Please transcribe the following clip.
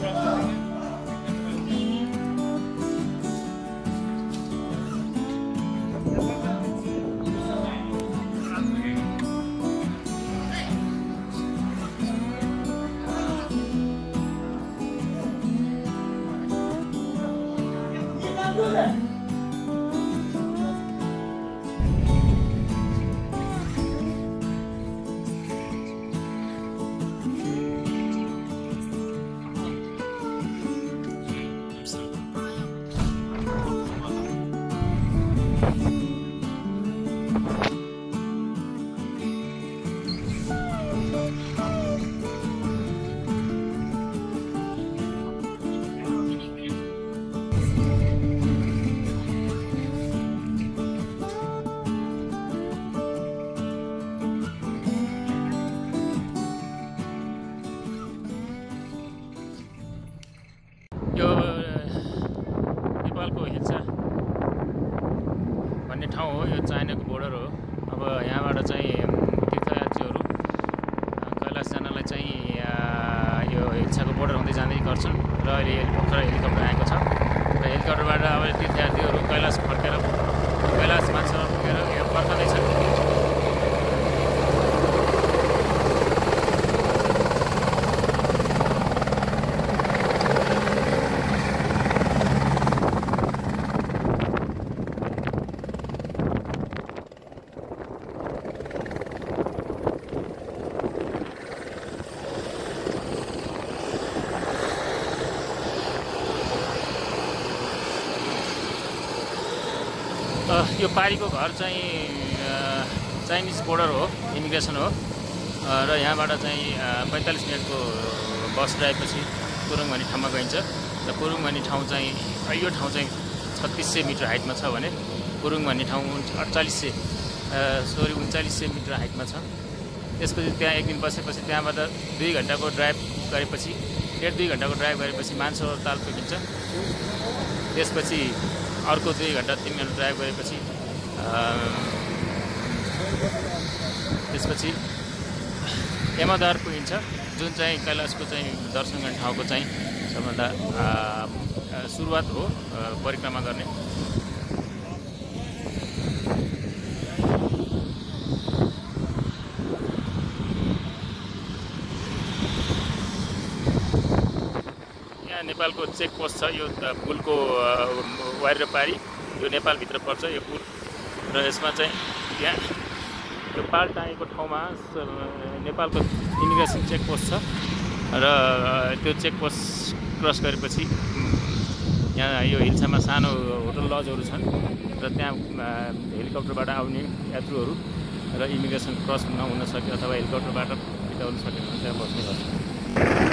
यो नेपालको हिल्सा भन्ने ठाउँ हो। यो चाइनाको बोर्डर हो। अब यहाँबाट चाहिँ तीर्थयात्रीहरू कैलाश जानलाई चाहिँ यो हिल्साको बोर्डर हुँदै जाँदै गर्छन् र अहिले भर्खर हेलिकप्टर आएको छ र हेलिकप्टरबाट अब तीर्थयात्रीहरू कैलाश फर्केर कैलाश मानसरोवर पुगेर यो फर्कँदैछन्। यो पारीको घर चाहिँ चाइनिज बोर्डर हो, इमिग्रेसन हो र यहाँबाट चाहिँ 45 मिनटको बस ड्राइभपछि कुरुङ भन्ने ठाउँमा गइन्छ र कुरुङ भन्ने ठाउँ चाहिँ यो ठाउँ चाहिँ 3600 मिटर हाइटमा छ भने कुरुङ भन्ने ठाउँ 3900 मिटर हाइटमा छ। त्यसपछि त्यहाँ एक दिन बसेपछि त्यहाँबाट 2 घन्टाको ड्राइभ गरेपछि 1.5-2 घन्टाको ड्राइभ गरेपछि मानसरोवर ताल पुगिन्छ। त्यसपछि अर्को 2 घन्टा 3 घन्टा ड्राइभ गरेपछि त्यसपछि यमद्वार पुगिन्छ, जुन चाहिँ कैलाशको चाहिँ दर्शन गर्ने ठाउँको चाहिँ सबभन्दा सुरुवात हो परिक्रमा गर्ने। यहाँ नेपालको चेक पोस्ट छ। यो पुलको वाइर पारी यो नेपालभित्र पर्छ यो पुल र यसमा चाहिँ यहाँ यो पाल टाँगेको ठाउँमा नेपालको इमिग्रेसन चेक पोस्ट छ र त्यो चेक पोस्ट क्रस गरेपछि यहाँ यो हिल्सामा सानो होटल लजहरू छन् र त्यहाँ हेलिकप्टरबाट आउने यात्रुहरू र इमिग्रेसन क्रस नहुन सक्यो अथवा हेलिकप्टरबाट बिताउन सक्यो भने त्यहाँ बस्ने गर्छ।